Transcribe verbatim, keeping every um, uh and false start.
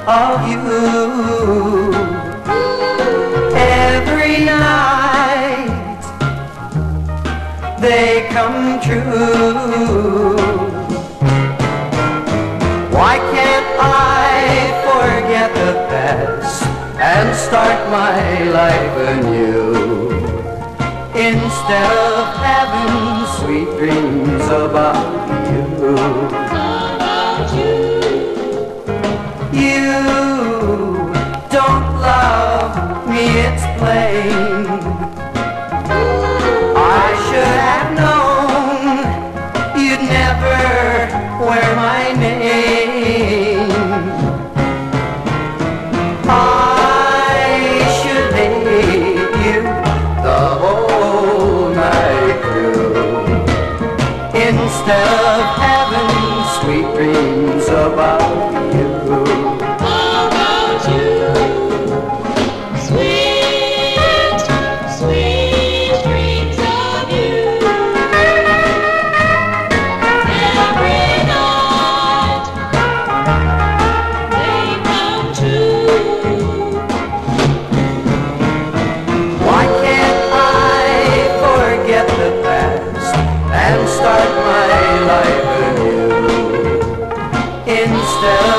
of you. Every night they come true. Why can't I forget the past and start my life anew, instead of having sweet dreams about you? About you. You don't love me, it's plain. I should have known you'd never wear my name. I should hate you the whole night through, instead of having sweet dreams about you. About you. Sweet, sweet dreams of you. Every night they come true. Why can't I forget the past and start my life anew, instead